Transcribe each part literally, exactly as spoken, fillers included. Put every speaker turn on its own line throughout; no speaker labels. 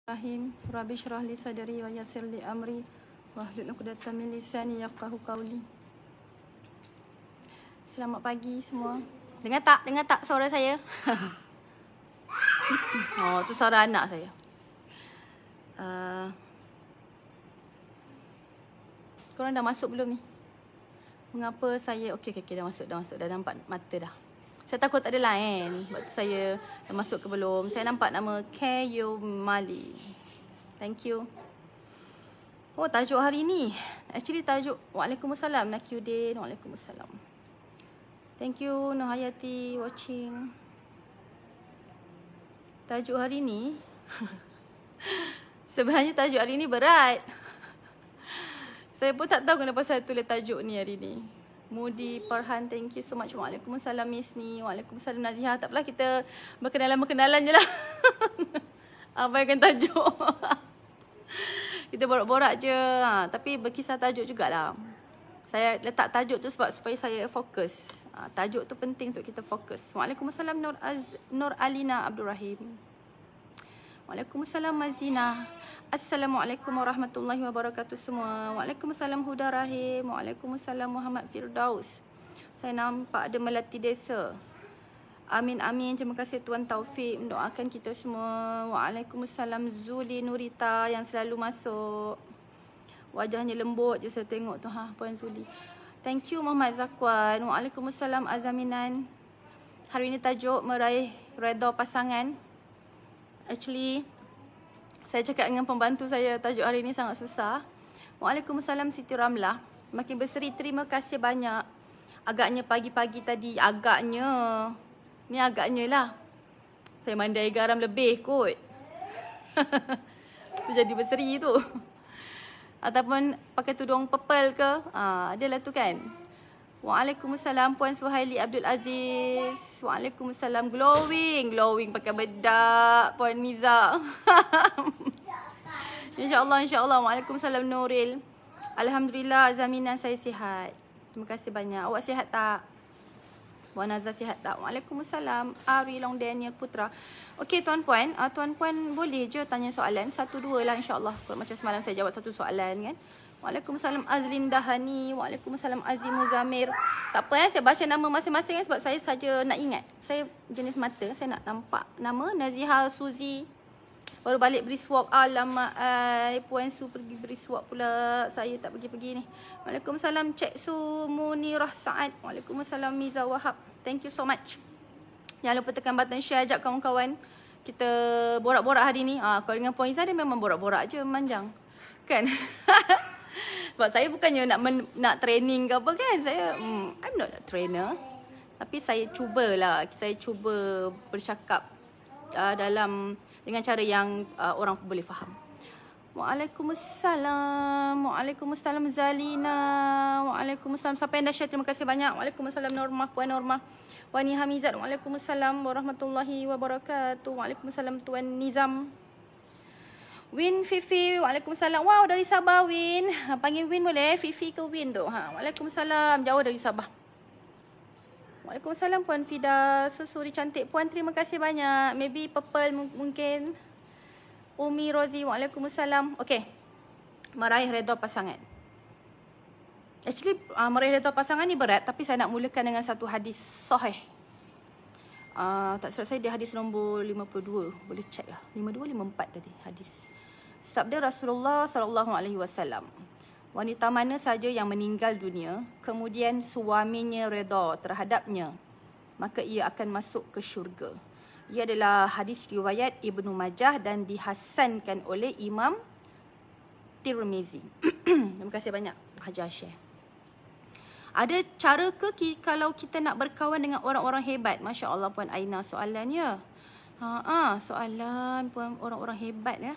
Rahim, Rabbi syrah li sadri wa yassir li amri wahlul 'uqdatam min lisani yafqahu qawli. Selamat pagi semua. Dengar tak? Dengar tak suara saya? Oh, tu suara anak saya. Uh, korang dah masuk belum ni? Mengapa saya okey okey okey dah masuk dah masuk dah nampak mata dah. Saya takut tak ada line. Sebab tu saya dah masuk ke belum. Saya nampak nama Kayu Mali. Thank you. Oh, tajuk hari ni. Actually tajuk Waalaikumsalam Nakyudin. Waalaikumsalam. Thank you Nur Hayati watching. Tajuk hari ni sebenarnya tajuk hari ni berat. Saya pun tak tahu kenapa saya tulis tajuk ni hari ni. Mudi Farhan, thank you so much. Waalaikumsalam Miss Ni. Waalaikumsalam Naziha. Tak apalah, kita berkenalan-berkenalan je lah. Abaikan tajuk. Kita borak-borak je. Ha, tapi berkisar tajuk jugalah. Saya letak tajuk tu sebab supaya saya fokus. Ha, tajuk tu penting untuk kita fokus. Waalaikumsalam Nur, Az, Nur Alina Abdul Rahim. Waalaikumsalam Mazina. Assalamualaikum warahmatullahi wabarakatuh semua. Waalaikumsalam Huda Rahim. Waalaikumsalam Muhammad Firdaus. Saya nampak ada Melati Desa. Amin amin. Terima kasih Tuan Taufik mendoakan kita semua. Waalaikumsalam Zuli Nurita yang selalu masuk. Wajahnya lembut je saya tengok tu ha, Puan Zuli. Thank you Muhammad Zakwan. Waalaikumsalam Azaminan. Hari ini tajuk Meraih Redha Pasangan. Actually, saya cakap dengan pembantu saya, tajuk hari ni sangat susah. Waalaikumsalam Siti Ramlah. Makin berseri, terima kasih banyak. Agaknya pagi-pagi tadi, agaknya. Ni agaknya lah. Saya mandai garam lebih kot. Tu jadi berseri tu. Ataupun pakai tudung purple ke. Ha, adalah tu kan. Waalaikumsalam Puan Suhaili Abdul Aziz. Waalaikumsalam. Glowing. Glowing pakai bedak Puan Miza. InsyaAllah, insyaAllah. Waalaikumsalam Nuril. Alhamdulillah Zaminan saya sihat. Terima kasih banyak. Awak sihat tak? Puan Azhar sihat tak? Waalaikumsalam. Ari Long Daniel Putra. Okey tuan-puan. Uh, tuan-puan boleh je tanya soalan. Satu dua lah insyaAllah. Kalau macam semalam saya jawab satu soalan kan. Waalaikumsalam Azlin Dahani. Waalaikumsalam Azim Muzamir. Tak apa eh, saya baca nama masing-masing sebab saya saja nak ingat. Saya jenis mata, saya nak nampak nama. Naziha Suzi. Baru balik beri swab. Alamak, ay, Puan Su pergi beri swab pula. Saya tak pergi-pergi ni. Waalaikumsalam Cik Su Munirah Saad. Waalaikumsalam Miza Wahab. Thank you so much. Jangan lupa tekan button share, ajak kawan-kawan. Kita borak-borak hari ni. Ha, kalau dengan Puan Izzah dia memang borak-borak je, manjang. Kan? Sebab saya bukannya nak men, nak training ke apa kan. Saya, hmm, I'm not a trainer. Tapi saya cubalah. Saya cuba bercakap uh, dalam dengan cara yang uh, orang boleh faham. Waalaikumsalam. Waalaikumsalam Zalina. Waalaikumsalam. Siapa yang dah share, terima kasih banyak. Waalaikumsalam Normah, Puan Normah. Wani Hamizat. Waalaikumsalam warahmatullahi wabarakatuh. Waalaikumsalam Tuan Nizam. Win Fifi, Waalaikumsalam. Wow, dari Sabah Win. Ha, panggil Win boleh? Fifi ke Win tu? Ha, Waalaikumsalam. Jauh dari Sabah. Waalaikumsalam Puan Fida. Susuri cantik. Puan, terima kasih banyak. Maybe purple mungkin. Umi Rozi, Waalaikumsalam. Okay. Meraih Redha Pasangan. Actually, uh, Meraih Redha Pasangan ni berat. Tapi saya nak mulakan dengan satu hadis sahih. Uh, tak silap saya dia hadis nombor lima puluh dua. Boleh check lah. lima puluh dua, lima puluh empat tadi hadis. Sabda Rasulullah sallallahu alaihi wasallam. Wanita mana saja yang meninggal dunia, kemudian suaminya redha terhadapnya, maka ia akan masuk ke syurga. Ia adalah hadis riwayat Ibnu Majah dan dihasankan oleh Imam Tirmizi. Terima kasih banyak Haji Ashir. Ada cara ke kalau kita nak berkawan dengan orang-orang hebat? Masya Allah Puan Aina soalannya. Ha, ha, soalan Puan orang-orang hebat ya.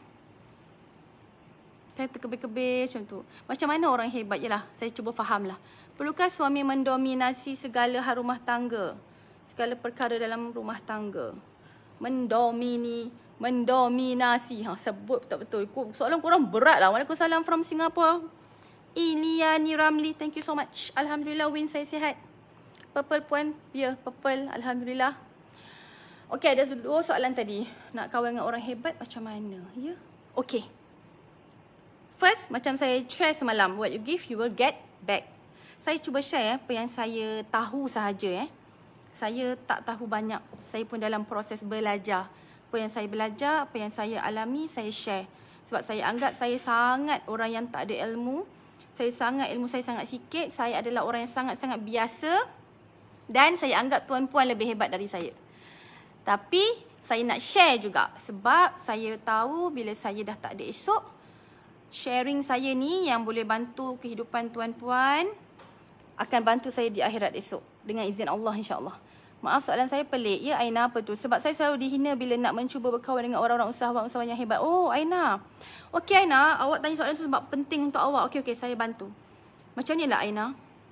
Saya terkebir-kebir macam tu. Macam mana orang hebat? Yalah, saya cuba fahamlah. Perlukah suami mendominasi segala hal rumah tangga? Segala perkara dalam rumah tangga. Mendomini, mendominasi. Ha, sebut tak betul. Soalan korang berat lah. Waalaikumsalam from Singapore. Iliani Ramli, thank you so much. Alhamdulillah Win saya sihat. Purple Puan, ya yeah, purple. Alhamdulillah. Okey, ada dua soalan tadi. Nak kawan dengan orang hebat macam mana? Ya. Okay. First, macam saya share semalam, what you give, you will get back. Saya cuba share apa yang saya tahu sahaja. Eh. Saya tak tahu banyak. Saya pun dalam proses belajar. Apa yang saya belajar, apa yang saya alami, saya share. Sebab saya anggap saya sangat orang yang tak ada ilmu. Saya sangat, ilmu saya sangat sikit. Saya adalah orang yang sangat-sangat biasa. Dan saya anggap tuan-puan lebih hebat dari saya. Tapi saya nak share juga. Sebab saya tahu bila saya dah tak ada esok, sharing saya ni yang boleh bantu kehidupan tuan-puan akan bantu saya di akhirat esok. Dengan izin Allah, insyaAllah. Maaf soalan saya pelik. Ya Aina, apa tu? Sebab saya selalu dihina bila nak mencuba berkawan dengan orang-orang usahawan-usahawan yang hebat. Oh Aina. Okey Aina, awak tanya soalan tu sebab penting untuk awak. Okey, okey, saya bantu. Macam ni lah Aina.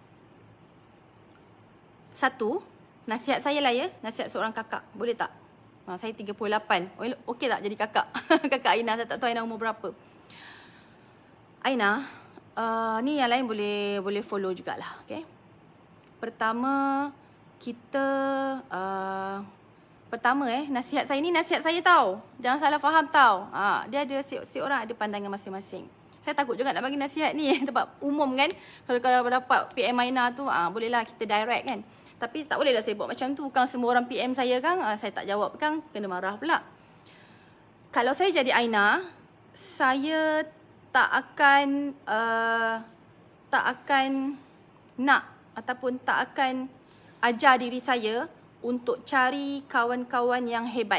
Satu, nasihat saya lah ya. Nasihat seorang kakak. Boleh tak? Ha, saya tiga puluh lapan. Okey tak jadi kakak? Kakak Aina. Saya tak tahu Aina umur berapa. Aina, uh, ni yang lain boleh boleh follow jugalah. Okay? Pertama, kita... Uh, pertama eh, nasihat saya ni nasihat saya tau. Jangan salah faham tau. Ha, dia ada, si, si orang ada pandangan masing-masing. Saya takut juga nak bagi nasihat ni. Tempat umum kan. Kalau kalau dapat P M Aina tu, ah, bolehlah kita direct kan. Tapi tak bolehlah saya buat macam tu. Kan semua orang P M saya kan, ah, saya tak jawab kan, kena marah pula. Kalau saya jadi Aina, saya tak akan uh, tak akan nak ataupun tak akan ajar diri saya untuk cari kawan-kawan yang hebat.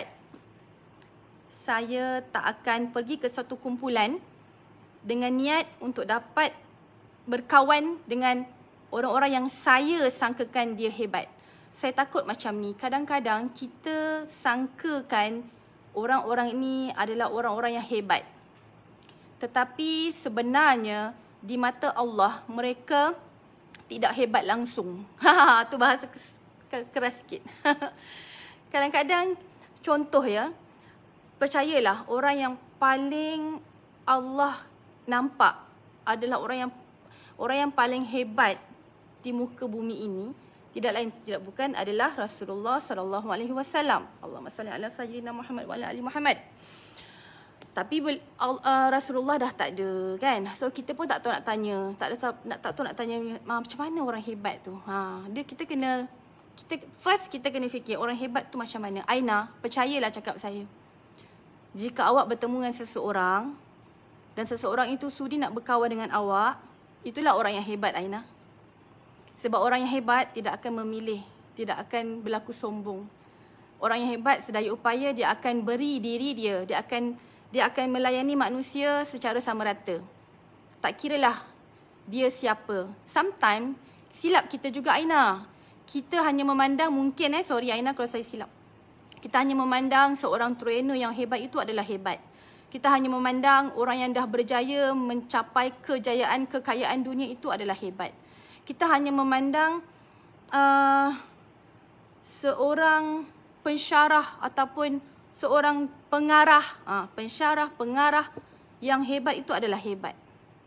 Saya tak akan pergi ke suatu kumpulan dengan niat untuk dapat berkawan dengan orang-orang yang saya sangkakan dia hebat. Saya takut macam ni. Kadang-kadang kita sangkakan orang-orang ini adalah orang-orang yang hebat. Tetapi sebenarnya di mata Allah mereka tidak hebat langsung. Ha, tu bahasa keras sikit. Kadang-kadang contoh ya, percayalah orang yang paling Allah nampak adalah orang yang orang yang paling hebat di muka bumi ini tidak lain tidak bukan adalah Rasulullah sallallahu alaihi wasallam. Allahumma salli ala sayyidina Muhammad wa ala ali Muhammad. Tapi uh, Rasulullah dah tak ada kan. So kita pun tak tahu nak tanya, tak ada nak tak tahu nak tanya macam mana orang hebat tu. Ha, dia kita kena kita first kita kena fikir orang hebat tu macam mana. Aina, percayalah cakap saya. Jika awak bertemu dengan seseorang dan seseorang itu sudi nak berkawan dengan awak, itulah orang yang hebat Aina. Sebab orang yang hebat tidak akan memilih, tidak akan berlaku sombong. Orang yang hebat sedaya upaya dia akan beri diri dia, dia akan dia akan melayani manusia secara sama rata. Tak kiralah dia siapa. Sometimes silap kita juga Aina. Kita hanya memandang mungkin eh sorry Aina kalau saya silap. Kita hanya memandang seorang trainer yang hebat itu adalah hebat. Kita hanya memandang orang yang dah berjaya mencapai kejayaan, kekayaan dunia itu adalah hebat. Kita hanya memandang uh, seorang pensyarah ataupun seorang pengarah, uh, pensyarah, pengarah yang hebat itu adalah hebat.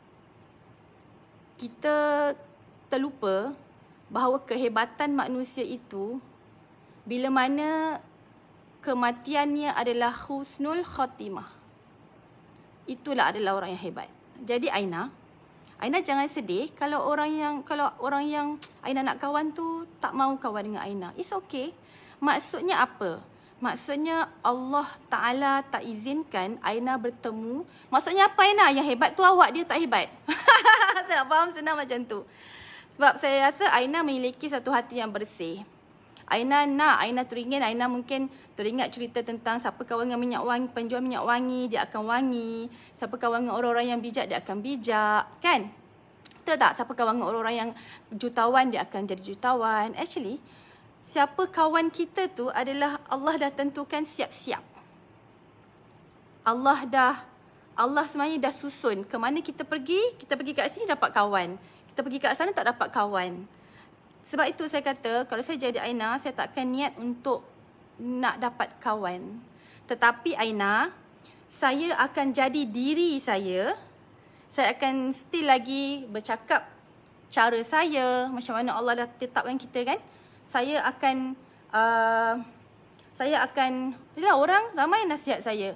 Kita terlupa bahawa kehebatan manusia itu bila mana kematiannya adalah husnul khatimah. Itulah adalah orang yang hebat. Jadi Aina, Aina jangan sedih kalau orang yang kalau orang yang Aina nak kawan tu tak mau kawan dengan Aina. It's okay. Maksudnya apa? Maksudnya Allah Ta'ala tak izinkan Aina bertemu. Maksudnya apa Aina? Yang hebat tu awak, dia tak hebat. Saya nak faham senang macam tu. Sebab saya rasa Aina memiliki satu hati yang bersih. Aina nak, Aina teringin, Aina mungkin teringat cerita tentang siapa kawan dengan minyak wangi, penjual minyak wangi, dia akan wangi. Siapa kawan dengan orang-orang yang bijak, dia akan bijak. Kan? Betul tak? Siapa kawan dengan orang-orang yang jutawan, dia akan jadi jutawan. Actually, siapa kawan kita tu adalah Allah dah tentukan siap-siap. Allah dah, Allah sebenarnya dah susun ke mana kita pergi, kita pergi kat sini dapat kawan. Kita pergi kat sana tak dapat kawan. Sebab itu saya kata, kalau saya jadi Aina, saya takkan niat untuk nak dapat kawan. Tetapi Aina, saya akan jadi diri saya. Saya akan still lagi bercakap cara saya, macam mana Allah dah tetapkan kita kan. Saya akan, uh, saya akan, yelah orang ramai nasihat saya.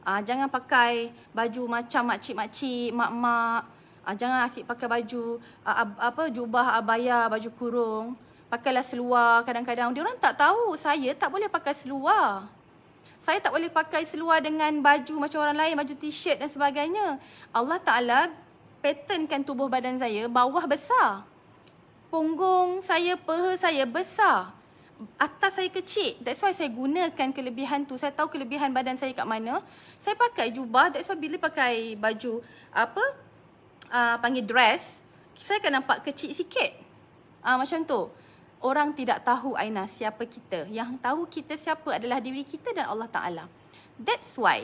Uh, jangan pakai baju macam makcik-makcik, mak-mak. Uh, jangan asyik pakai baju uh, apa jubah, abaya, baju kurung. Pakailah seluar kadang-kadang. Dia orang tak tahu saya tak boleh pakai seluar. Saya tak boleh pakai seluar dengan baju macam orang lain, baju t-shirt dan sebagainya. Allah Ta'ala patternkan tubuh badan saya, bawah besar. Punggung saya, peha saya besar. Atas saya kecil. That's why saya gunakan kelebihan tu. Saya tahu kelebihan badan saya kat mana. Saya pakai jubah. That's why bila pakai baju apa uh, panggil dress, saya akan nampak kecil sikit. Uh, macam tu. Orang tidak tahu aina siapa kita. Yang tahu kita siapa adalah diri kita dan Allah Ta'ala. That's why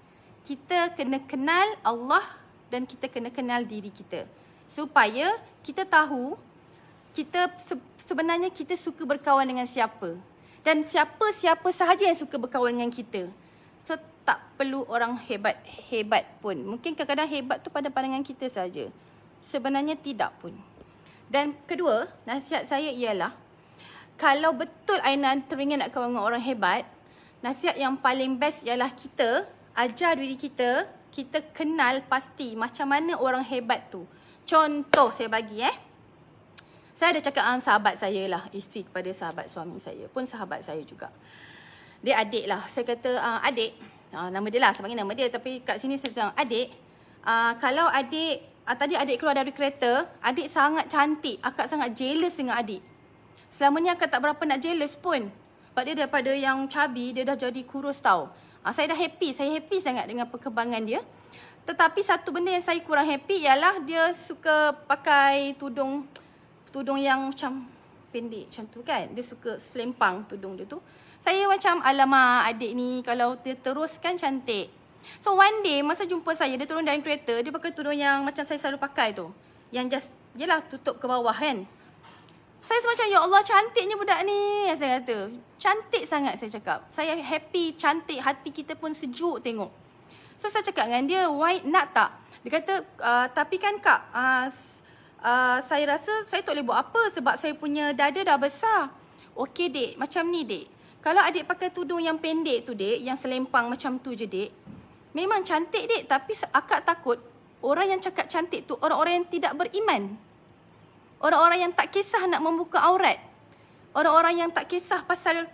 kita kena kenal Allah dan kita kena kenal diri kita. Supaya kita tahu kita sebenarnya kita suka berkawan dengan siapa. Dan siapa-siapa sahaja yang suka berkawan dengan kita. So tak perlu orang hebat-hebat pun. Mungkin kadang-kadang hebat tu pada pandangan kita saja. Sebenarnya tidak pun. Dan kedua, nasihat saya ialah, kalau betul Aina teringin nak kawan dengan orang hebat, nasihat yang paling best ialah kita ajar diri kita, kita kenal pasti macam mana orang hebat tu. Contoh saya bagi eh. Saya ada cakap dengan sahabat saya lah, isteri kepada sahabat suami saya, pun sahabat saya juga. Dia adik lah. Saya kata, uh, adik, uh, nama dia lah, saya panggil nama dia, tapi kat sini saya bilang, adik, uh, kalau adik, uh, tadi adik keluar dari kereta, adik sangat cantik, akak sangat jealous dengan adik. Selama ni akak tak berapa nak jealous pun. Sebab dia daripada yang chubby, dia dah jadi kurus tau. Uh, saya dah happy, saya happy sangat dengan perkembangan dia. Tetapi satu benda yang saya kurang happy ialah dia suka pakai tudung, tudung yang macam pendek macam tu kan. Dia suka selempang tudung dia tu. Saya macam, alamak adik ni kalau dia teruskan cantik. So one day masa jumpa saya, dia turun dari kereta, dia pakai tudung yang macam saya selalu pakai tu. Yang just, yelah tutup ke bawah kan. Saya semacam, ya Allah cantiknya budak ni. Saya kata, cantik sangat saya cakap. Saya happy, cantik, hati kita pun sejuk tengok. So saya cakap dengan dia, why nak tak? Dia kata, uh, tapi kan kak, uh, Uh, saya rasa saya tak boleh buat apa sebab saya punya dada dah besar. Okey dek, macam ni dek. Kalau adik pakai tudung yang pendek tu dek, yang selempang macam tu je dek, memang cantik dek, tapi akak takut orang yang cakap cantik tu orang-orang yang tidak beriman. Orang-orang yang tak kisah nak membuka aurat. Orang-orang yang tak kisah pasal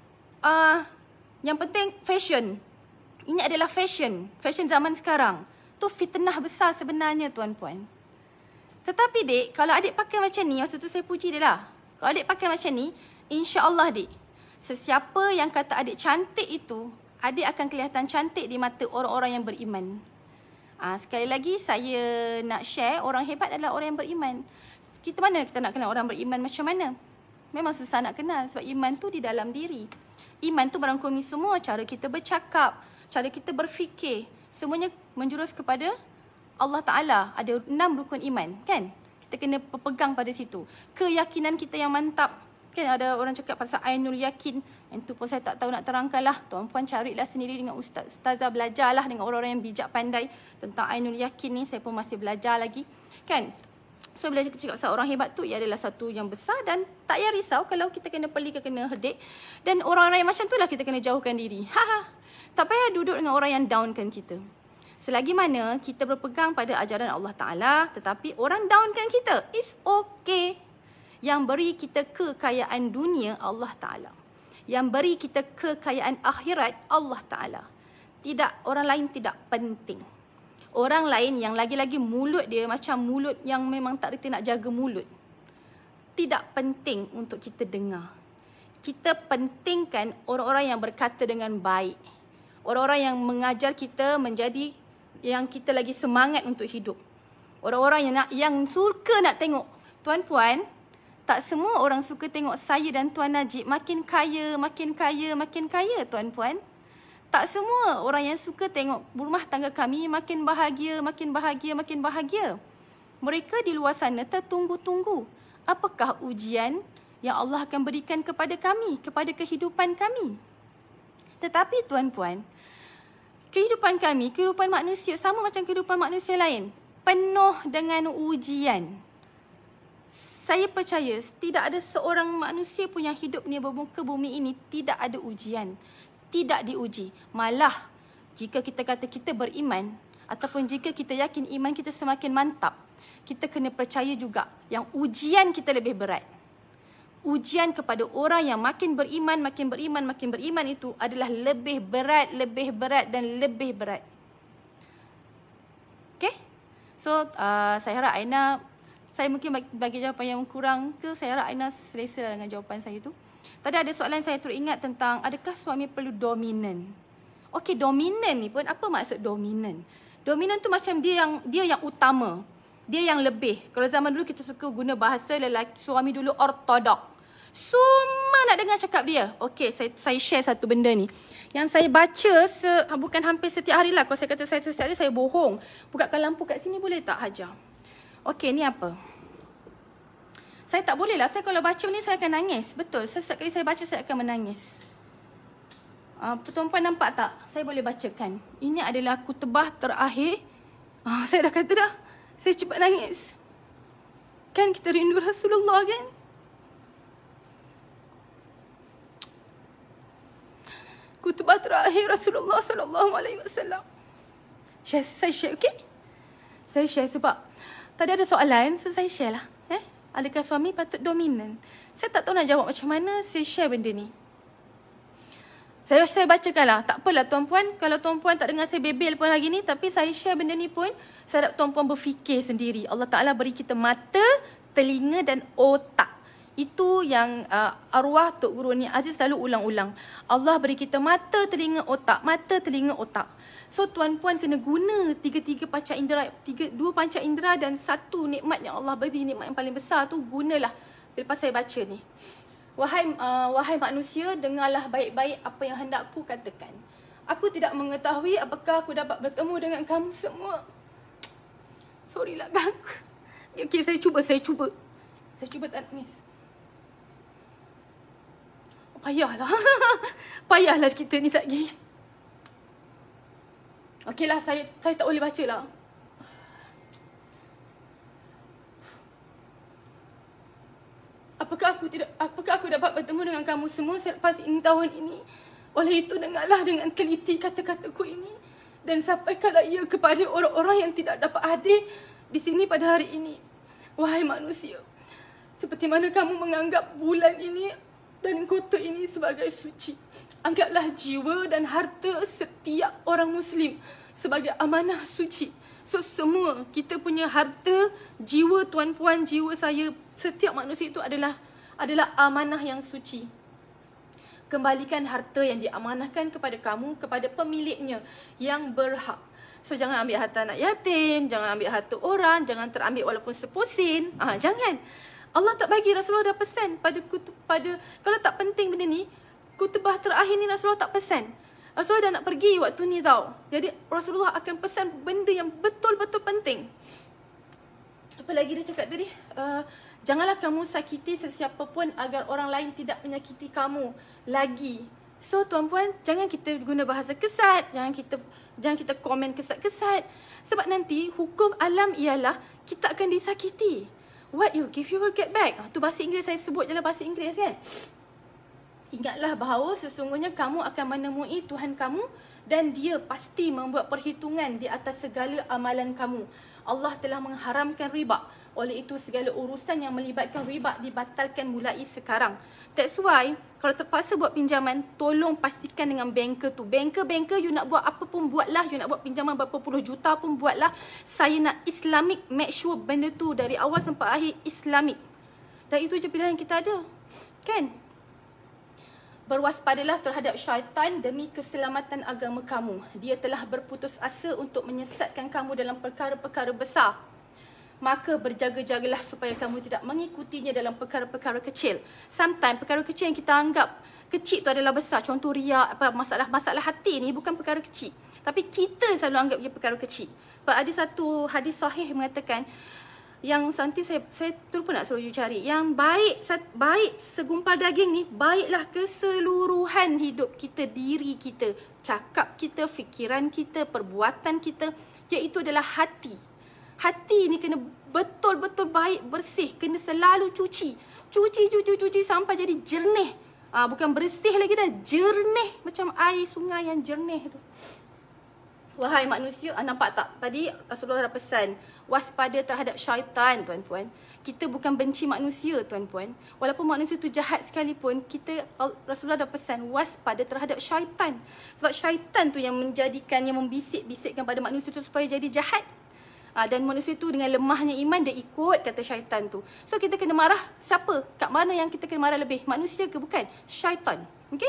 uh, yang penting fashion. Ini adalah fashion, fashion zaman sekarang. Tu fitnah besar sebenarnya tuan-puan. Tetapi dek, kalau adik pakai macam ni, waktu tu saya puji dia lah. Kalau adik pakai macam ni, insya-Allah dek, sesiapa yang kata adik cantik itu, adik akan kelihatan cantik di mata orang-orang yang beriman. Ha, sekali lagi saya nak share, orang hebat adalah orang yang beriman. Kita mana kita nak kenal orang beriman macam mana? Memang susah nak kenal sebab iman tu di dalam diri. Iman tu merangkumi semua, cara kita bercakap, cara kita berfikir, semuanya menjurus kepada Allah Ta'ala. Ada enam rukun iman, kan? Kita kena pegang pada situ. Keyakinan kita yang mantap. Kan ada orang cakap pasal ainul yakin. Yang tu pun saya tak tahu nak terangkan lah. Tuan-puan carilah sendiri dengan ustaz. Ustazah belajarlah dengan orang-orang yang bijak pandai. Tentang ainul yakin ni, saya pun masih belajar lagi. Kan? So, bila cakap pasal orang hebat tu, ia adalah satu yang besar dan tak payah risau kalau kita kena pelik ke kena herdik. Dan orang-orang yang macam tu lah kita kena jauhkan diri. Haha. Tak payah duduk dengan orang yang downkan kita. Selagi mana kita berpegang pada ajaran Allah Ta'ala, tetapi orang downkan kita, it's okay. Yang beri kita kekayaan dunia, Allah Ta'ala. Yang beri kita kekayaan akhirat, Allah Ta'ala. Tidak, orang lain tidak penting. Orang lain yang lagi-lagi mulut dia macam mulut yang memang tak reti nak jaga mulut. Tidak penting untuk kita dengar. Kita pentingkan orang-orang yang berkata dengan baik. Orang-orang yang mengajar kita menjadi yang kita lagi semangat untuk hidup. Orang-orang yang nak, yang suka nak tengok. Tuan-puan, tak semua orang suka tengok saya dan Tuan Najib makin kaya, makin kaya, makin kaya, tuan-puan. Tak semua orang yang suka tengok rumah tangga kami makin bahagia, makin bahagia, makin bahagia. Mereka di luar sana tertunggu-tunggu. Apakah ujian yang Allah akan berikan kepada kami, kepada kehidupan kami? Tetapi tuan-puan, kehidupan kami, kehidupan manusia sama macam kehidupan manusia lain. Penuh dengan ujian. Saya percaya tidak ada seorang manusia pun yang hidup ni bermuka bumi ini tidak ada ujian. Tidak diuji. Malah jika kita kata kita beriman, ataupun jika kita yakin iman kita semakin mantap, kita kena percaya juga yang ujian kita lebih berat. Ujian kepada orang yang makin beriman, makin beriman, makin beriman itu adalah lebih berat, lebih berat dan lebih berat. Okay? So, uh, saya harap Aina, saya mungkin bagi, bagi jawapan yang kurang ke, saya harap Aina selesa dengan jawapan saya tu. Tadi ada soalan saya teringat tentang adakah suami perlu dominan? Okey, dominan ni pun apa maksud dominan? Dominan tu macam dia yang dia yang utama. Dia yang lebih. Kalau zaman dulu kita suka guna bahasa lelaki, suami dulu ortodok. Semua nak dengar cakap dia. Okey, saya saya share satu benda ni. Yang saya baca se, bukan hampir setiap hari lah. Kalau saya kata saya setiap hari, saya bohong. Bukakan lampu kat sini boleh tak Hajar? Okey, ni apa? Saya tak boleh lah. Saya kalau baca ni saya akan nangis. Betul. Setiap kali saya baca saya akan menangis. Uh, Tuan-tuan nampak tak? Saya boleh bacakan. Ini adalah khutbah terakhir. Uh, saya dah kata dah. Saya cepat nangis. Kan kita rindu Rasulullah kan? Khutbah terakhir Rasulullah sallallahu alaihi wasallam. Saya share, okey? Saya share sebab tadi ada soalan, so saya share lah. Eh? Adakah suami patut dominan? Saya tak tahu nak jawab macam mana, saya share benda ni. Saya saya bacakan lah. Tak apalah tuan-puan. Kalau tuan-puan tak dengar saya bebel pun lagi ni. Tapi saya share benda ni pun. Saya harap tuan-puan berfikir sendiri. Allah Ta'ala beri kita mata, telinga dan otak. Itu yang uh, arwah Tok Guru ni Aziz selalu ulang-ulang. Allah beri kita mata, telinga, otak. Mata, telinga, otak. So tuan-puan kena guna tiga-tiga panca indera. Tiga, dua panca indera dan satu nikmat yang Allah beri. Nikmat yang paling besar tu gunalah. Lepas saya baca ni. Wahai uh, wahai manusia, dengarlah baik-baik apa yang hendakku katakan. Aku tidak mengetahui apakah aku dapat bertemu dengan kamu semua. Sorry lah bang. Okey, saya cuba, saya cuba. Saya cuba tak nangis. Payahlah. Payahlah kita ni lagi. Okeylah, saya saya tak boleh baca lah. Apakah aku tidak apakah aku dapat bertemu dengan kamu semua selepas ini tahun ini? Oleh itu dengarlah dengan teliti kata-kataku ini dan sampaikanlah ia kepada orang-orang yang tidak dapat hadir di sini pada hari ini. Wahai manusia, seperti mana kamu menganggap bulan ini dan kota ini sebagai suci, anggaplah jiwa dan harta setiap orang Muslim sebagai amanah suci. So semua kita punya harta, jiwa tuan-puan, jiwa saya, setiap manusia itu adalah adalah amanah yang suci. Kembalikan harta yang diamanahkan kepada kamu, kepada pemiliknya yang berhak. So jangan ambil harta anak yatim, jangan ambil harta orang, jangan terambil walaupun sepusin. Ah, jangan. Allah tak bagi, Rasulullah dah pesan pada kutub, pada kalau tak penting benda ni, khutbah terakhir ni Rasulullah tak pesan. Rasulullah dah nak pergi waktu ni tau. Jadi Rasulullah akan pesan benda yang betul-betul penting. Apa lagi dia cakap tadi? Uh, janganlah kamu sakiti sesiapa pun agar orang lain tidak menyakiti kamu lagi. So tuan-puan, jangan kita guna bahasa kesat, jangan kita jangan kita komen kesat-kesat. Sebab nanti hukum alam ialah kita akan disakiti. What you give you will get back. Ah, tu bahasa Inggeris, saya sebut je lah bahasa Inggeris kan. Ingatlah bahawa sesungguhnya kamu akan menemui Tuhan kamu dan dia pasti membuat perhitungan di atas segala amalan kamu. Allah telah mengharamkan riba. Oleh itu segala urusan yang melibatkan riba dibatalkan mulai sekarang. That's why kalau terpaksa buat pinjaman, tolong pastikan dengan banker tu. Banker-banker you nak buat apa pun buatlah. You nak buat pinjaman berapa puluh juta pun buatlah. Saya nak Islamic, make sure benda tu dari awal sampai akhir Islamic. Dan itu je pilihan yang kita ada. Kan? Berwaspadalah terhadap syaitan demi keselamatan agama kamu. Dia telah berputus asa untuk menyesatkan kamu dalam perkara-perkara besar. Maka berjaga-jagalah supaya kamu tidak mengikutinya dalam perkara-perkara kecil. Sometimes perkara kecil yang kita anggap kecil tu adalah besar. Contoh riak, apa masalah-masalah hati ni bukan perkara kecil. Tapi kita selalu anggap dia perkara kecil. Sebab ada satu hadis sahih mengatakan, yang nanti saya saya terlupa nak suruh you cari. Yang baik baik segumpal daging ni, baiklah keseluruhan hidup kita, diri kita, cakap kita, fikiran kita, perbuatan kita, iaitu adalah hati. Hati ni kena betul-betul baik, bersih, kena selalu cuci. Cuci, cuci, cuci sampai jadi jernih. Ah, bukan bersih lagi dah, jernih macam air sungai yang jernih tu. Wahai manusia, ah, nampak tak? Tadi Rasulullah dah pesan, waspada terhadap syaitan, tuan-puan. Kita bukan benci manusia, tuan-puan. Walaupun manusia tu jahat sekalipun, kita Rasulullah dah pesan, waspada terhadap syaitan. Sebab syaitan tu yang menjadikan, yang membisik-bisikkan pada manusia tu supaya jadi jahat. Ah, dan manusia tu dengan lemahnya iman, dia ikut kata syaitan tu. So, kita kena marah siapa? Kat mana yang kita kena marah lebih? Manusia ke bukan? Syaitan. Okey?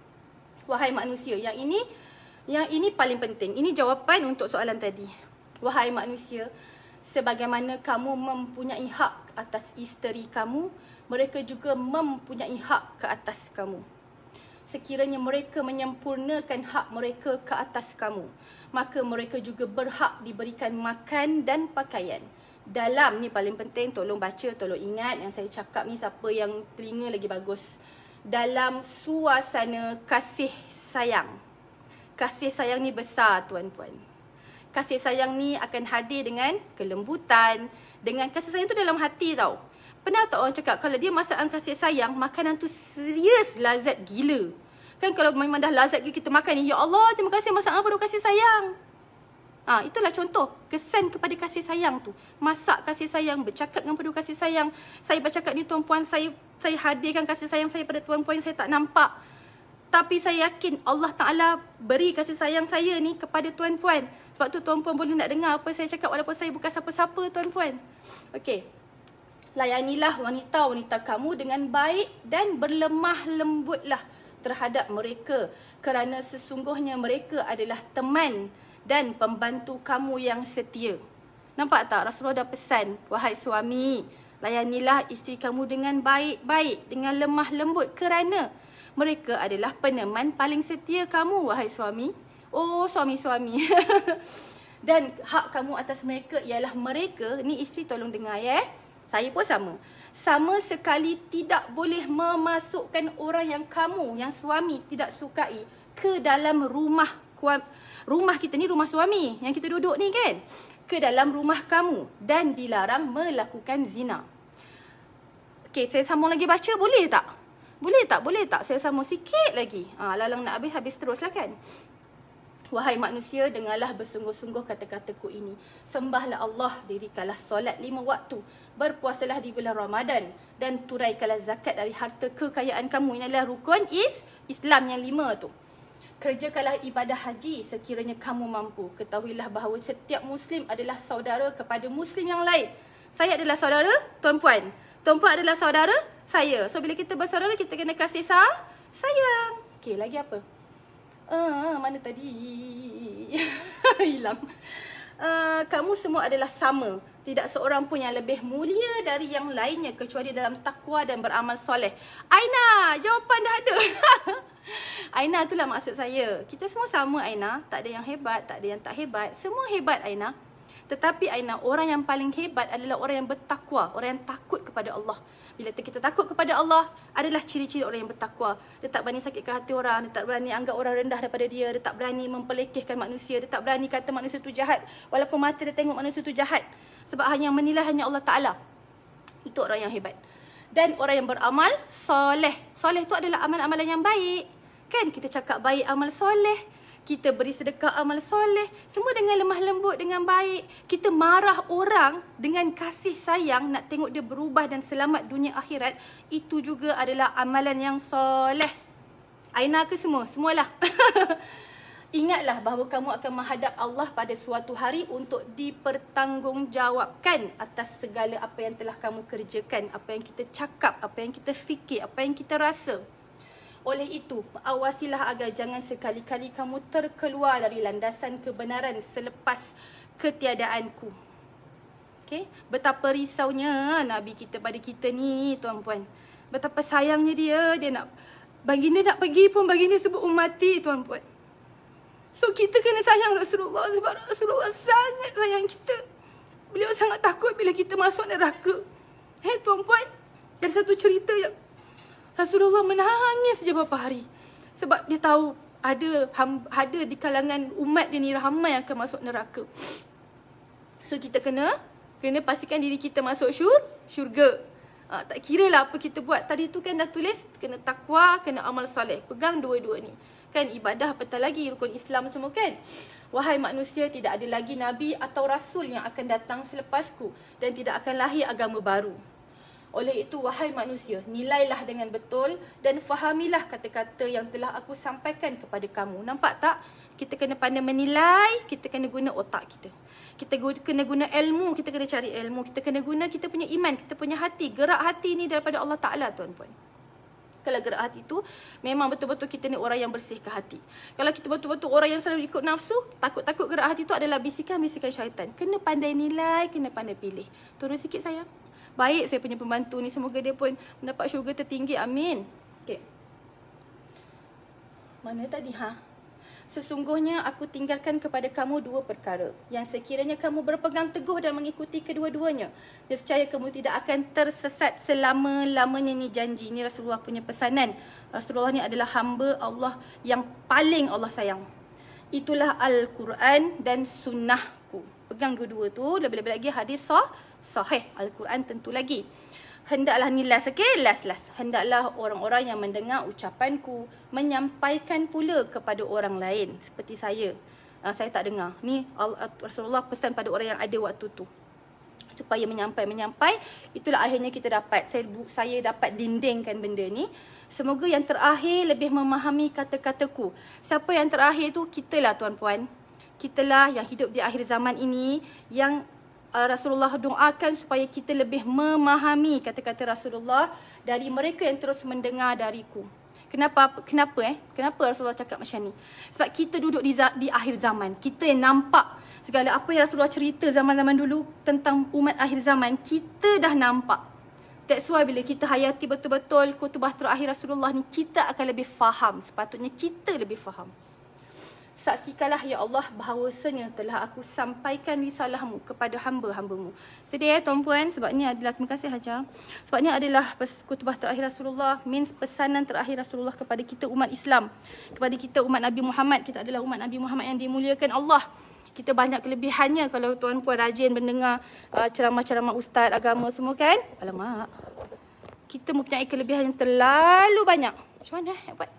Wahai manusia, yang ini Yang ini paling penting. Ini jawapan untuk soalan tadi. Wahai manusia, sebagaimana kamu mempunyai hak atas isteri kamu, mereka juga mempunyai hak ke atas kamu. Sekiranya mereka menyempurnakan hak mereka ke atas kamu, maka mereka juga berhak diberikan makan dan pakaian. Dalam, ni paling penting, tolong baca, tolong ingat yang saya cakap ni, siapa yang telinga lagi bagus. Dalam suasana kasih sayang. Kasih sayang ni besar, tuan-puan. Kasih sayang ni akan hadir dengan kelembutan. Dengan kasih sayang tu dalam hati tau. Pernah tak orang cakap, kalau dia masakan kasih sayang, makanan tu serius lazat gila. Kan kalau memang dah lazat gila kita makan ni, ya Allah, terima kasih masakan penuh kasih sayang. Ha, itulah contoh kesan kepada kasih sayang tu. Masak kasih sayang, bercakap dengan penuh kasih sayang. Saya bercakap ni, tuan-puan, saya saya hadirkan kasih sayang saya pada tuan-puan yang saya tak nampak. Tapi saya yakin Allah Ta'ala beri kasih sayang saya ni kepada tuan-puan. Sebab tu tuan-puan boleh nak dengar apa saya cakap walaupun saya bukan siapa-siapa, tuan-puan. Okey. Layanilah wanita-wanita kamu dengan baik dan berlemah lembutlah terhadap mereka. Kerana sesungguhnya mereka adalah teman dan pembantu kamu yang setia. Nampak tak? Rasulullah dah pesan, wahai suami, layanilah isteri kamu dengan baik-baik, dengan lemah lembut, kerana mereka adalah peneman paling setia kamu, wahai suami. Oh, suami-suami. Dan hak kamu atas mereka ialah mereka, ni isteri tolong dengar ya. Saya pun sama. Sama sekali tidak boleh memasukkan orang yang kamu, yang suami tidak sukai, ke dalam rumah. Rumah kita ni rumah suami, yang kita duduk ni kan. Ke dalam rumah kamu dan dilarang melakukan zina. Okey, saya sambung lagi baca, boleh tak? Boleh tak? Boleh tak? Saya sambung sikit lagi. Ha, lalang nak habis, habis teruslah kan. Wahai manusia, dengarlah bersungguh-sungguh kata-kataku ini. Sembahlah Allah, dirikanlah solat lima waktu. Berpuasalah di bulan Ramadan. Dan turaikanlah zakat dari harta kekayaan kamu. Ini adalah rukun is Islam yang lima tu. Kerjakanlah ibadah haji sekiranya kamu mampu. Ketahuilah bahawa setiap Muslim adalah saudara kepada Muslim yang lain. Saya adalah saudara, tuan-puan. Tuan-puan adalah saudara saya. So, bila kita bersaudara, kita kena kasih sah, sayang. Okey, lagi apa? Uh, mana tadi? Hilang. Uh, kamu semua adalah sama. Tidak seorang pun yang lebih mulia dari yang lainnya kecuali dalam takwa dan beramal soleh. Aina, jawapan dah ada. Aina, itulah maksud saya. Kita semua sama, Aina. Tak ada yang hebat, tak ada yang tak hebat. Semua hebat, Aina. Tetapi Aina, orang yang paling hebat adalah orang yang bertakwa, orang yang takut kepada Allah. Bila kita takut kepada Allah, adalah ciri-ciri orang yang bertakwa. Dia tak berani sakitkan hati orang, dia tak berani anggap orang rendah daripada dia, dia tak berani mempelekehkan manusia, dia tak berani kata manusia tu jahat, walaupun mata dia tengok manusia tu jahat. Sebab hanya yang menilai hanya Allah Ta'ala. Itu orang yang hebat. Dan orang yang beramal soleh. Soleh itu adalah amal-amalan yang baik. Kan kita cakap baik amal soleh. Kita beri sedekah amal soleh. Semua dengan lemah lembut, dengan baik. Kita marah orang dengan kasih sayang, nak tengok dia berubah dan selamat dunia akhirat. Itu juga adalah amalan yang soleh. Aina ke semua? Semualah. Ingatlah bahawa kamu akan menghadap Allah pada suatu hari untuk dipertanggungjawabkan atas segala apa yang telah kamu kerjakan, apa yang kita cakap, apa yang kita fikir, apa yang kita rasa. Oleh itu, awasilah agar jangan sekali-kali kamu terkeluar dari landasan kebenaran selepas ketiadaanku. Okay? Betapa risaunya Nabi kita pada kita ni, tuan-puan. Betapa sayangnya dia, dia nak, baginda nak pergi pun baginda sebut umati, tuan-puan. So, kita kena sayang Rasulullah sebab Rasulullah sangat sayang kita. Beliau sangat takut bila kita masuk neraka. Hei, tuan-puan, ada satu cerita yang Rasulullah menangis je beberapa hari. Sebab dia tahu ada ada di kalangan umat dia ni ramai yang akan masuk neraka. So, kita kena kena pastikan diri kita masuk syur, syurga. Uh, tak kira lah apa kita buat. Tadi tu kan dah tulis, kena takwa, kena amal soleh. Pegang dua-dua ni. Kan ibadah, apatah lagi rukun Islam semua kan. Wahai manusia, tidak ada lagi Nabi atau Rasul yang akan datang selepasku. Dan tidak akan lahir agama baru. Oleh itu, wahai manusia, nilailah dengan betul dan fahamilah kata-kata yang telah aku sampaikan kepada kamu. Nampak tak? Kita kena pandai menilai, kita kena guna otak kita. Kita kena guna ilmu, kita kena cari ilmu. Kita kena guna kita punya iman, kita punya hati. Gerak hati ni daripada Allah Ta'ala, tuan-puan. Kalau gerak hati tu, memang betul-betul kita ni orang yang bersih ke hati. Kalau kita betul-betul orang yang selalu ikut nafsu, takut-takut gerak hati tu adalah bisikan-bisikan syaitan. Kena pandai nilai, kena pandai pilih. Turun sikit sayang. Baik saya punya pembantu ni, semoga dia pun mendapat syurga tertinggi. Amin. Okey. Mana tadi ha? Sesungguhnya aku tinggalkan kepada kamu dua perkara yang sekiranya kamu berpegang teguh dan mengikuti kedua-duanya, nescaya kamu tidak akan tersesat selama-lamanya. Ni janji, ni Rasulullah punya pesanan. Rasulullah ni adalah hamba Allah yang paling Allah sayang. Itulah Al-Quran dan sunnahku. Pegang dua-dua tu, lebih-lebih lagi hadis sah, sahih. Al-Quran tentu lagi. Hendaklah ni last, okay? Last, last. Hendaklah orang-orang yang mendengar ucapanku menyampaikan pula kepada orang lain. Seperti saya. Uh, saya tak dengar. Ni Rasulullah pesan pada orang yang ada waktu tu. Supaya menyampai-menyampai. Itulah akhirnya kita dapat. Saya, saya dapat dindingkan benda ni. Semoga yang terakhir lebih memahami kata-kataku. Siapa yang terakhir tu? Kitalah tuan-puan. Kitalah yang hidup di akhir zaman ini. Yang Rasulullah doakan supaya kita lebih memahami kata-kata Rasulullah dari mereka yang terus mendengar dariku. Kenapa? Kenapa eh? Kenapa Rasulullah cakap macam ni? Sebab kita duduk di, di akhir zaman. Kita yang nampak segala apa yang Rasulullah cerita zaman-zaman dulu tentang umat akhir zaman. Kita dah nampak. That's why bila kita hayati betul-betul khutbah terakhir Rasulullah ni, kita akan lebih faham. Sepatutnya kita lebih faham. Saksikanlah ya Allah bahawasanya telah aku sampaikan risalahmu kepada hamba-hambamu. Sedih ya tuan-puan, sebabnya adalah, terima kasih Hajar. Sebabnya adalah khutbah terakhir Rasulullah, means pesanan terakhir Rasulullah kepada kita umat Islam. Kepada kita umat Nabi Muhammad, kita adalah umat Nabi Muhammad yang dimuliakan Allah. Kita banyak kelebihannya kalau tuan-puan rajin mendengar uh, ceramah-ceramah ustaz agama semua kan. Alamak. Kita mempunyai kelebihan yang terlalu banyak. Macam mana eh buat?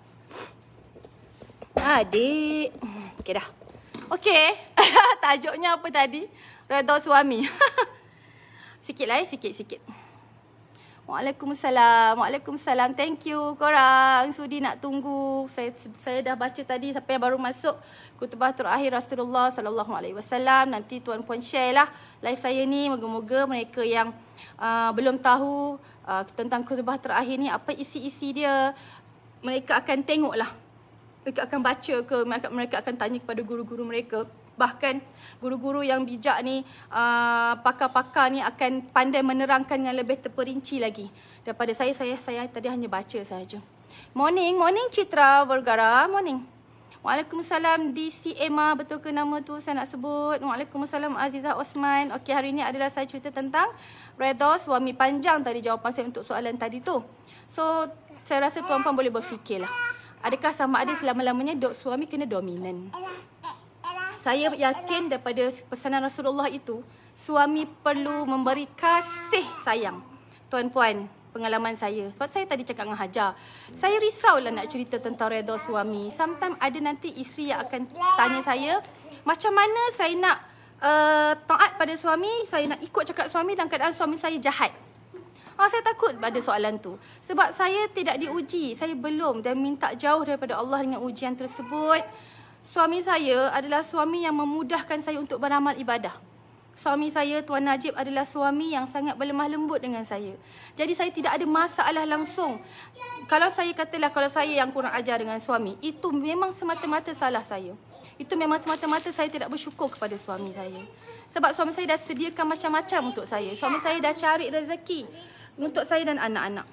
Adik. Okey dah. Okey. Tajuknya apa tadi? Redha suami. Sikitlah eh, sikit-sikit. Waalaikumsalam. Waalaikumsalam. Thank you korang sudi nak tunggu. Saya saya dah baca tadi sampai yang baru masuk khutbah terakhir Rasulullah sallallahu alaihi wasallam. Nanti tuan-puan share lah live saya ni. Moga-moga mereka yang uh, belum tahu uh, tentang khutbah terakhir ni apa isi-isi dia, mereka akan tengoklah. Mereka akan baca ke, mereka, mereka akan tanya kepada guru-guru mereka. Bahkan guru-guru yang bijak ni, uh, pakar-pakar ni akan pandai menerangkan dengan lebih terperinci lagi. Daripada saya, saya saya tadi hanya baca saja. Morning, morning Citra Vergara, morning. Waalaikumsalam D C Emma, betul ke nama tu saya nak sebut? Waalaikumsalam Aziza Osman. Okey, hari ni adalah saya cerita tentang redha suami. Panjang tadi jawapan saya untuk soalan tadi tu. So, saya rasa tuan-puan boleh berfikirlah. Adakah sama ada selama-lamanya dok suami kena dominan? Saya yakin daripada pesanan Rasulullah itu, suami perlu memberi kasih sayang. Tuan-puan, pengalaman saya. Sebab saya tadi cakap dengan Hajar. Saya risaulah nak cerita tentang redha suami. Sometimes ada nanti isteri yang akan tanya saya, macam mana saya nak uh, taat pada suami, saya nak ikut cakap suami dalam keadaan suami saya jahat. Ah, saya takut pada soalan tu. Sebab saya tidak diuji. Saya belum dan minta jauh daripada Allah dengan ujian tersebut. Suami saya adalah suami yang memudahkan saya untuk beramal ibadah. Suami saya, Tuan Najib, adalah suami yang sangat berlemah lembut dengan saya. Jadi saya tidak ada masalah langsung. Kalau saya katalah, kalau saya yang kurang ajar dengan suami, itu memang semata-mata salah saya. Itu memang semata-mata saya tidak bersyukur kepada suami saya. Sebab suami saya dah sediakan macam-macam untuk saya. Suami saya dah cari rezeki untuk saya dan anak-anak.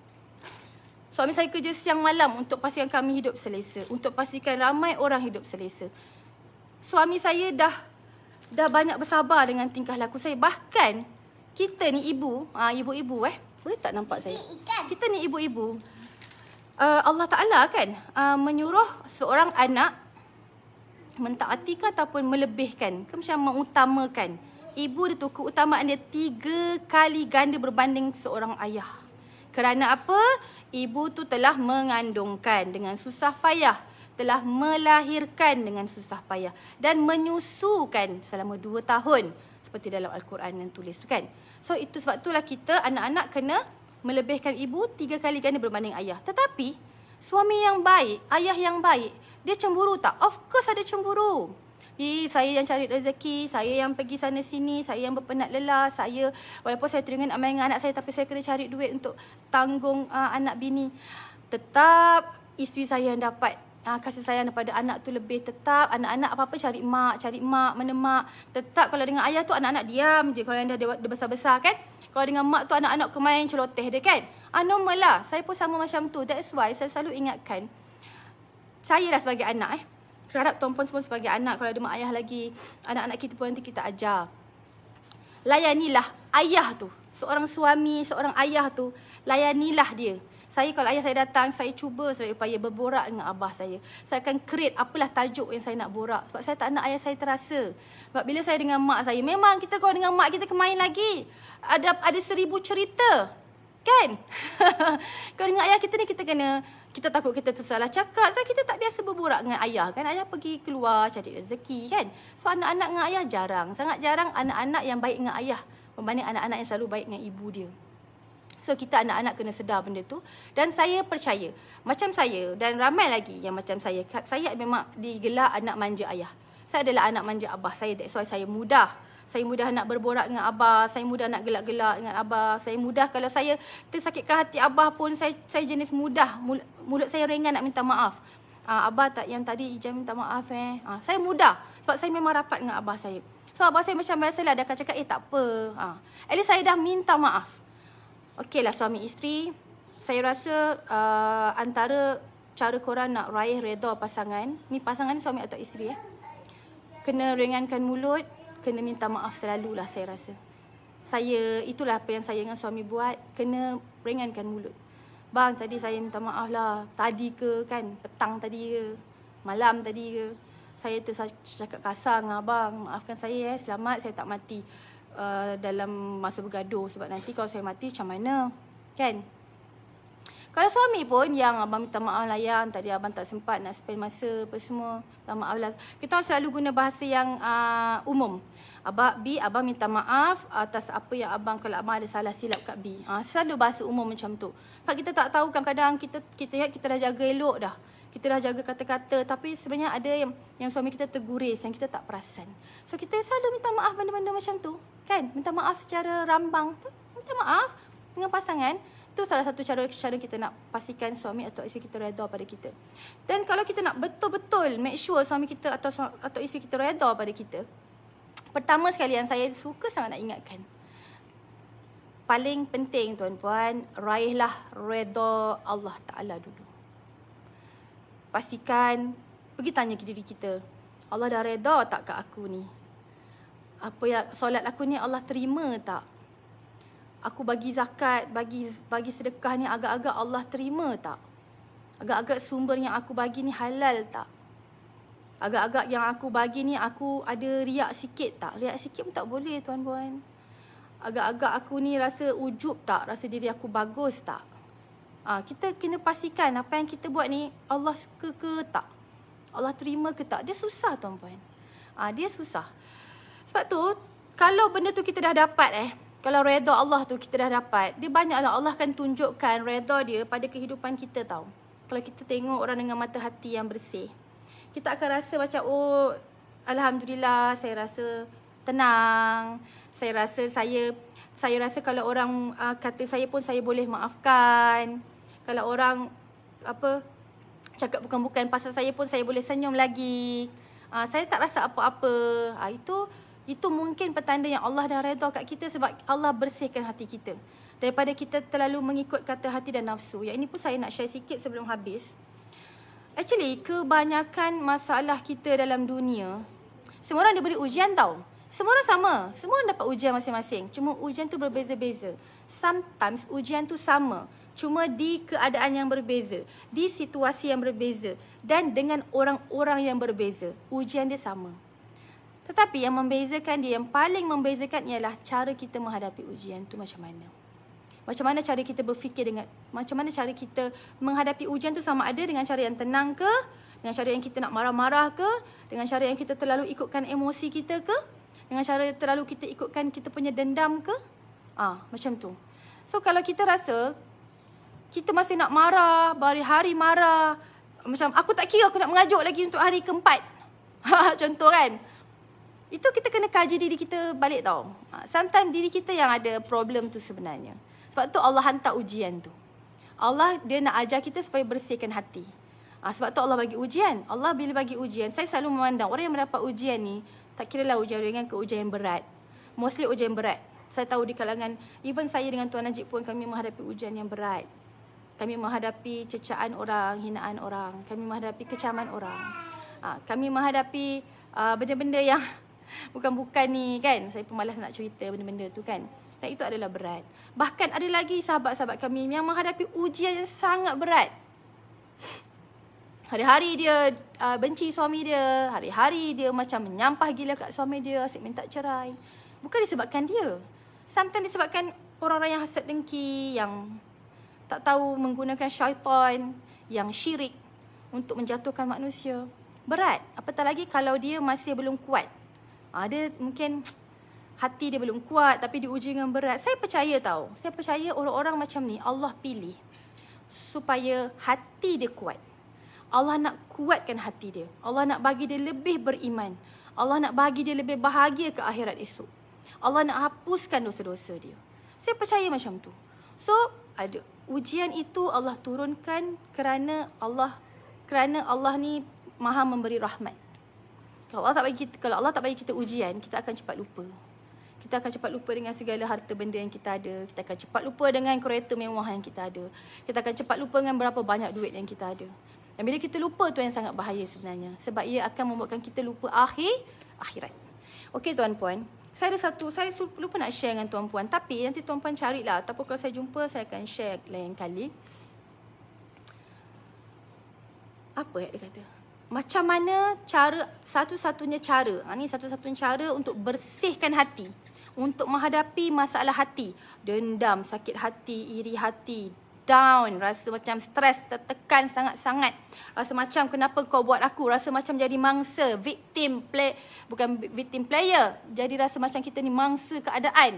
Suami saya kerja siang malam untuk pastikan kami hidup selesa. Untuk pastikan ramai orang hidup selesa. Suami saya dah dah banyak bersabar dengan tingkah laku saya. Bahkan kita ni ibu, ha, ibu-ibu eh. Boleh tak nampak saya? Kita ni ibu-ibu. Uh, Allah Ta'ala kan uh, menyuruh seorang anak mentaati ke ataupun melebihkan ke, macam mengutamakan ibu dia tu keutamaan dia tiga kali ganda berbanding seorang ayah. Kerana apa? Ibu tu telah mengandungkan dengan susah payah, telah melahirkan dengan susah payah, dan menyusukan selama dua tahun. Seperti dalam Al-Quran yang tulis tu kan. So itu sebab itulah kita anak-anak kena melebihkan ibu tiga kali ganda berbanding ayah. Tetapi suami yang baik, ayah yang baik, dia cemburu tak? Of course ada cemburu. Eh, saya yang cari rezeki, saya yang pergi sana sini, saya yang berpenat lelah, saya walaupun saya teringat nak main dengan anak saya, tapi saya kena cari duit untuk tanggung uh, anak bini. Tetap isteri saya yang dapat uh, kasih sayang daripada anak tu lebih. Tetap anak-anak apa-apa cari mak, cari mak, mana mak. Tetap kalau dengan ayah tu anak-anak diam je kalau yang dah, dah besar-besar kan. Kalau dengan mak tu anak-anak kemain celoteh dia kan. Ah, normal lah. Saya pun sama macam tu. That's why saya selalu ingatkan, saya lah sebagai anak eh. Saya harap tuan-puan semua sebagai anak, kalau ada mak ayah lagi, anak-anak kita pun nanti kita ajar. Layanilah ayah tu. Seorang suami, seorang ayah tu, layanilah dia. Saya kalau ayah saya datang, saya cuba saya upaya berborak dengan abah saya. Saya akan create apalah tajuk yang saya nak borak. Sebab saya tak nak ayah saya terasa. Sebab bila saya dengan mak saya, memang kita kalau dengan mak kita kemain lagi. Ada ada seribu cerita. Kan? Kalau dengan ayah kita ni kita kena, kita takut kita tersalah cakap. Sebab kita tak biasa berborak dengan ayah kan. Ayah pergi keluar cari rezeki kan. So anak-anak dengan ayah jarang. Sangat jarang anak-anak yang baik dengan ayah berbanding anak-anak yang selalu baik dengan ibu dia. So kita anak-anak kena sedar benda tu. Dan saya percaya, macam saya dan ramai lagi yang macam saya, saya memang digelar anak manja ayah. Saya adalah anak manja abah saya. That's why saya mudah. Saya mudah nak berborak dengan abah, saya mudah nak gelak-gelak dengan abah, saya mudah kalau saya tersakitkan hati abah pun, saya saya jenis mudah, mulut, mulut saya ringan nak minta maaf. Ah, abah tak yang tadi Ijam minta maaf eh. Ah, saya mudah sebab saya memang rapat dengan abah saya. So abah saya macam biasalah, dia akan cakap eh tak apa. Ah, at least saya dah minta maaf. Okeylah suami isteri, saya rasa uh, antara cara korang nak raih redha pasangan, ni pasangan ni suami atau isteri eh. Kena ringankan mulut, kena minta maaf selalulah saya rasa. Saya, itulah apa yang saya dengan suami buat. Kena ringankan mulut. Bang, tadi saya minta maaf lah. Tadi ke kan, petang tadi ke, malam tadi ke, saya tercakap kasar dengan abang. Maafkan saya eh, selamat saya tak mati uh, dalam masa bergaduh. Sebab nanti kalau saya mati macam mana, kan? Kalau suami pun yang abang minta maaf lah yang tadi abang tak sempat nak spend masa apa semua. Minta maaf lah. Kita selalu guna bahasa yang uh, umum. Abang B, abang minta maaf atas apa yang abang, kalau abang ada salah silap kat B. Uh, selalu bahasa umum macam tu. Sebab kita tak tahu kadang-kadang kita kita kita dah jaga elok dah. Kita dah jaga kata-kata, tapi sebenarnya ada yang yang suami kita terguris, yang kita tak perasan. So kita selalu minta maaf benda-benda macam tu, kan? Minta maaf secara rambang. Minta maaf dengan pasangan. Itu salah satu cara cara kita nak pastikan suami atau isteri kita redha pada kita. Dan kalau kita nak betul-betul make sure suami kita atau atau isteri kita redha pada kita, pertama sekali yang saya suka sangat nak ingatkan, paling penting tuan-puan, raihlah redha Allah Ta'ala dulu. Pastikan, pergi tanya ke diri kita, Allah dah redha tak kat aku ni? Apa yang solat aku ni Allah terima tak? Aku bagi zakat, bagi bagi sedekah ni agak-agak Allah terima tak? Agak-agak sumber yang aku bagi ni halal tak? Agak-agak yang aku bagi ni aku ada riak sikit tak? Riak sikit pun tak boleh tuan-puan. Agak-agak aku ni rasa ujub tak? Rasa diri aku bagus tak? Ha, kita kena pastikan apa yang kita buat ni Allah suka ke tak? Allah terima ke tak? Dia susah tuan-puan. Ha, dia susah. Sebab tu, kalau benda tu kita dah dapat eh, kalau redha Allah tu kita dah dapat, dia banyaklah Allah akan tunjukkan redha dia pada kehidupan kita tau. Kalau kita tengok orang dengan mata hati yang bersih, kita akan rasa macam, oh Alhamdulillah, saya rasa tenang. Saya rasa saya, saya rasa kalau orang uh, kata saya pun saya boleh maafkan. Kalau orang apa cakap bukan-bukan pasal saya pun saya boleh senyum lagi. Uh, saya tak rasa apa-apa. Uh, itu Itu mungkin petanda yang Allah dah redha kat kita sebab Allah bersihkan hati kita. Daripada kita terlalu mengikut kata hati dan nafsu. Yang ini pun saya nak share sikit sebelum habis. Actually, kebanyakan masalah kita dalam dunia, semua orang diberi ujian tau. Semua orang sama. Semua orang dapat ujian masing-masing. Cuma ujian tu berbeza-beza. Sometimes ujian tu sama. Cuma di keadaan yang berbeza. Di situasi yang berbeza. Dan dengan orang-orang yang berbeza. Ujian dia sama. Tetapi yang membezakan dia, yang paling membezakan ialah cara kita menghadapi ujian tu macam mana. Macam mana cara kita berfikir dengan, macam mana cara kita menghadapi ujian tu, sama ada dengan cara yang tenang ke, dengan cara yang kita nak marah-marah ke, dengan cara yang kita terlalu ikutkan emosi kita ke, dengan cara terlalu kita ikutkan kita punya dendam ke. Ah, macam tu. So kalau kita rasa kita masih nak marah, berhari-hari marah, macam aku tak kira aku nak mengajuk lagi untuk hari keempat. Contoh kan. Itu kita kena kaji diri kita balik tau. Sometimes diri kita yang ada problem tu sebenarnya. Sebab tu Allah hantar ujian tu. Allah dia nak ajar kita supaya bersihkan hati. Ha, sebab tu Allah bagi ujian. Allah bila bagi ujian, saya selalu memandang orang yang mendapat ujian ni, tak kira lah ujian ringan ke ujian yang berat. Mostly ujian berat. Saya tahu di kalangan, even saya dengan Tuan Najib pun kami menghadapi ujian yang berat. Kami menghadapi cecaan orang, hinaan orang. Kami menghadapi kecaman orang. Ha, kami menghadapi uh, benda-benda yang bukan-bukan ni kan. Saya pun malas nak cerita benda-benda tu kan. Dan itu adalah berat. Bahkan ada lagi sahabat-sahabat kami yang menghadapi ujian yang sangat berat. Hari-hari dia uh, benci suami dia. Hari-hari dia macam menyampah gila kat suami dia. Asyik minta cerai. Bukan disebabkan dia. Sometimes disebabkan orang-orang yang hasad dengki. Yang tak tahu menggunakan syaitan. Yang syirik untuk menjatuhkan manusia. Berat. Apatah lagi kalau dia masih belum kuat. Ada mungkin hati dia belum kuat tapi diuji dengan berat. Saya percaya tau. Saya percaya orang-orang macam ni Allah pilih supaya hati dia kuat. Allah nak kuatkan hati dia. Allah nak bagi dia lebih beriman. Allah nak bagi dia lebih bahagia ke akhirat esok. Allah nak hapuskan dosa-dosa dia. Saya percaya macam tu. So, ada ujian itu Allah turunkan kerana Allah kerana Allah ni Maha memberi rahmat. Kalau Allah tak bagi kita, kalau Allah tak bagi kita ujian, kita akan cepat lupa. Kita akan cepat lupa dengan segala harta benda yang kita ada. Kita akan cepat lupa dengan kereta mewah yang kita ada. Kita akan cepat lupa dengan berapa banyak duit yang kita ada. Dan bila kita lupa tu yang sangat bahaya sebenarnya. Sebab ia akan membuatkan kita lupa akhir akhirat. Okey tuan-puan, saya ada satu, saya lupa nak share dengan tuan-puan. Tapi nanti tuan-puan carilah. Ataupun kalau saya jumpa, saya akan share lain kali. Apa yang dia kata? Macam mana cara, satu-satunya cara, ha, ni satu-satunya cara untuk bersihkan hati, untuk menghadapi masalah hati, dendam, sakit hati, iri hati, down, rasa macam stres, tertekan sangat-sangat, rasa macam kenapa kau buat aku, rasa macam jadi mangsa, victim play, bukan victim player, jadi rasa macam kita ni mangsa keadaan.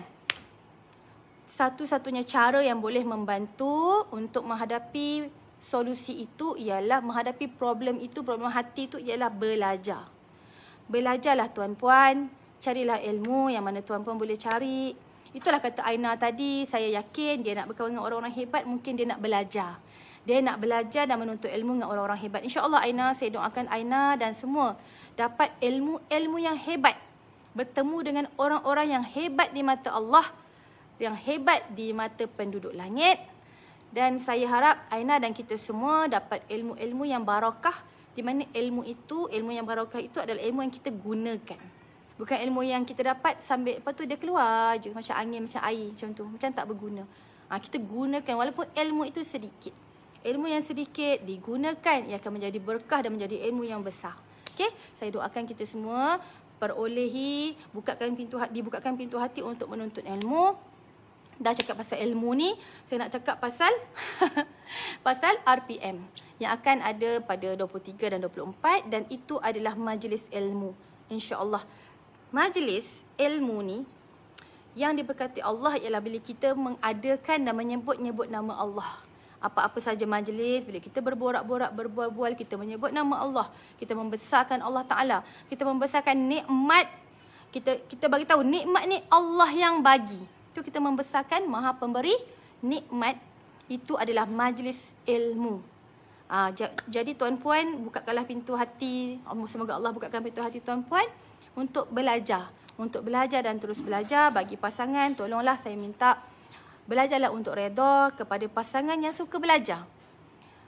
Satu-satunya cara yang boleh membantu untuk menghadapi solusi itu ialah menghadapi problem itu, problem hati itu ialah belajar. Belajarlah tuan-puan, carilah ilmu yang mana tuan-puan boleh cari. Itulah kata Aina tadi, saya yakin dia nak berkawan dengan orang-orang hebat, mungkin dia nak belajar. Dia nak belajar dan menuntut ilmu dengan orang-orang hebat. InsyaAllah Aina, saya doakan Aina dan semua dapat ilmu-ilmu yang hebat. Bertemu dengan orang-orang yang hebat di mata Allah, yang hebat di mata penduduk langit. Dan saya harap Aina dan kita semua dapat ilmu-ilmu yang barakah, di mana ilmu itu, ilmu yang barakah itu adalah ilmu yang kita gunakan. Bukan ilmu yang kita dapat sambil lepas tu dia keluar je macam angin, macam air macam tu, macam tak berguna. Ha, kita gunakan walaupun ilmu itu sedikit. Ilmu yang sedikit digunakan, ia akan menjadi berkah dan menjadi ilmu yang besar. Okey, saya doakan kita semua perolehi, bukakan pintu hati, dibukakan pintu hati untuk menuntut ilmu. Dah cakap pasal ilmu ni, saya nak cakap pasal pasal R P M yang akan ada pada dua puluh tiga dan dua puluh empat, dan itu adalah majlis ilmu. InsyaAllah majlis ilmu ni yang diberkati Allah ialah bila kita mengadakan dan menyebut-nyebut nama Allah. Apa-apa saja majlis, bila kita berborak-borak, berbual-bual, kita menyebut nama Allah, kita membesarkan Allah Ta'ala, kita membesarkan nikmat, kita kita bagi tahu nikmat ni Allah yang bagi. Itu kita membesarkan Maha Pemberi nikmat. Itu adalah majlis ilmu. Ha, jadi tuan-puan, bukakanlah pintu hati. Semoga Allah bukakan pintu hati tuan-puan untuk belajar. Untuk belajar dan terus belajar. Bagi pasangan, tolonglah saya minta belajarlah untuk redha kepada pasangan yang suka belajar.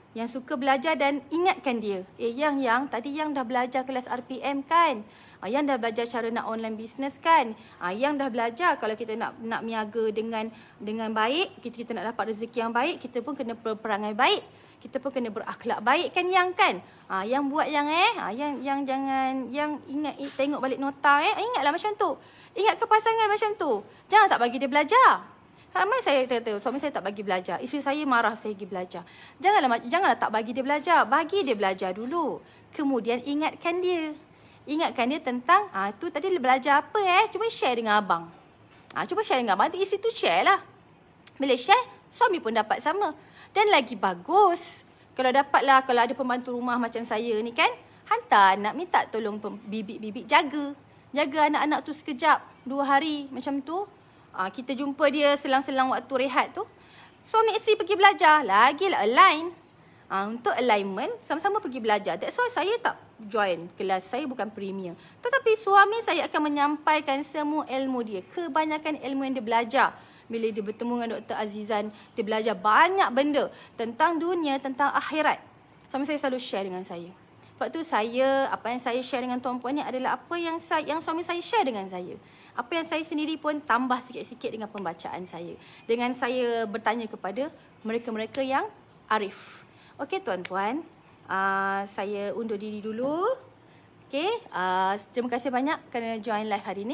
Yang suka belajar dan ingatkan dia. Eh, yang yang tadi yang dah belajar kelas R P M kan? Ah, yang dah belajar cara nak online bisnes kan? Ah, yang dah belajar kalau kita nak nak miaga dengan dengan baik, kita kita nak dapat rezeki yang baik, kita pun kena berperangai baik. Kita pun kena berakhlak baik kan yang kan? Ah, yang buat yang eh, ah, yang yang jangan yang ingat eh, tengok balik nota eh, ingatlah macam tu. Ingat ke pasangan macam tu. Jangan tak bagi dia belajar. Ramai saya kata, suami saya tak bagi belajar. Isteri saya marah saya pergi belajar. Janganlah janganlah tak bagi dia belajar. Bagi dia belajar dulu. Kemudian ingatkan dia. Ingatkan dia tentang, ah tu tadi belajar apa eh? Cuba share dengan abang. Ah cuba share dengan abang. Nanti isteri tu share lah. Bila share, suami pun dapat sama. Dan lagi bagus. Kalau dapatlah, kalau ada pembantu rumah macam saya ni kan, hantar nak minta tolong bibik-bibik jaga. Jaga anak-anak tu sekejap, dua hari macam tu. Ha, kita jumpa dia selang-selang waktu rehat tu. Suami isteri pergi belajar. Lagilah align. Ha, untuk alignment, sama-sama pergi belajar. That's why saya tak join kelas. Saya bukan premier. Tetapi suami saya akan menyampaikan semua ilmu dia. Kebanyakan ilmu yang dia belajar. Bila dia bertemu dengan Doktor Azizan, dia belajar banyak benda. Tentang dunia, tentang akhirat. Suami saya selalu share dengan saya. Sebab tu saya, apa yang saya share dengan tuan-puan ni adalah apa yang saya, yang suami saya share dengan saya. Apa yang saya sendiri pun tambah sikit-sikit dengan pembacaan saya. Dengan saya bertanya kepada mereka-mereka yang arif. Okey tuan-puan, uh, saya undur diri dulu. Okey, uh, terima kasih banyak kerana join live hari ni.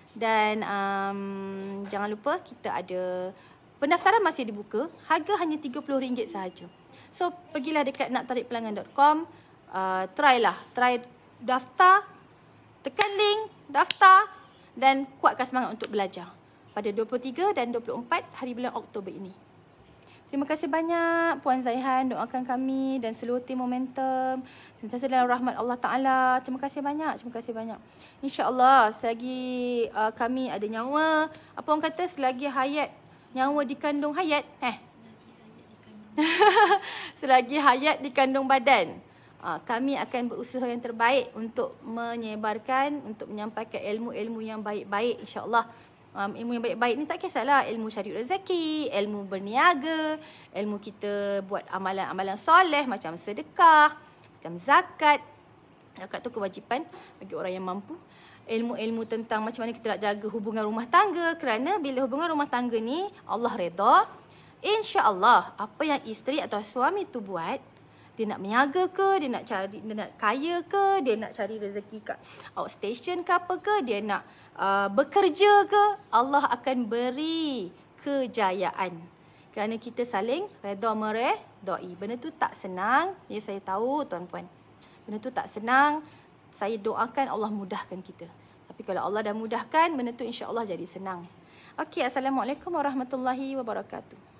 Dan um, jangan lupa kita ada pendaftaran masih dibuka. Harga hanya tiga puluh ringgit sahaja. So, pergilah dekat nak tarik pelanggan dot com. Uh, try lah, try daftar, tekan link, daftar dan kuatkan semangat untuk belajar pada dua puluh tiga dan dua puluh empat hari bulan Oktober ini. Terima kasih banyak Puan Zaihan, doakan kami dan seluruh tim Momentum sentiasa dalam rahmat Allah Ta'ala. Terima kasih banyak, terima kasih banyak. InsyaAllah selagi uh, kami ada nyawa, apa orang kata, selagi hayat, nyawa dikandung hayat, eh? Selagi hayat dikandung badan, uh, kami akan berusaha yang terbaik untuk menyebarkan, untuk menyampaikan ilmu-ilmu yang baik-baik insyaAllah. Um, ilmu yang baik-baik ni tak kisahlah ilmu syariat rezeki, ilmu berniaga, ilmu kita buat amalan-amalan soleh macam sedekah, macam zakat. Zakat tu kewajipan bagi orang yang mampu. Ilmu-ilmu tentang macam mana kita nak jaga hubungan rumah tangga, kerana bila hubungan rumah tangga ni Allah redha, insya-Allah apa yang isteri atau suami tu buat, dia nak meniaga ke, dia nak cari, dia nak kaya ke, dia nak cari rezeki kat outstation ke apa ke, dia nak uh, bekerja ke, Allah akan beri kejayaan. Kerana kita saling redha meredai. Benda tu tak senang, ya saya tahu tuan-puan. Benda tu tak senang, saya doakan Allah mudahkan kita. Tapi kalau Allah dah mudahkan, benda tu insya-Allah jadi senang. Okey, Assalamualaikum warahmatullahi wabarakatuh.